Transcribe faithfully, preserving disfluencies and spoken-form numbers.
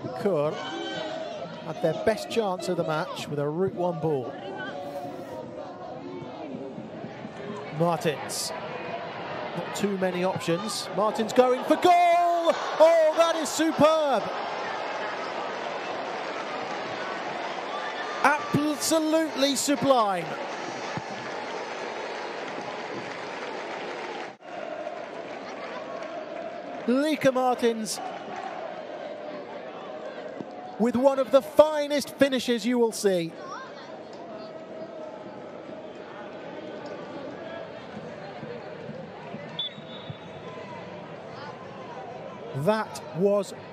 Kur had their best chance of the match with a route one ball. Martens. Not too many options. Martens going for goal! Oh, that is superb! Absolutely sublime. Lieke Martens with one of the finest finishes you will see. That was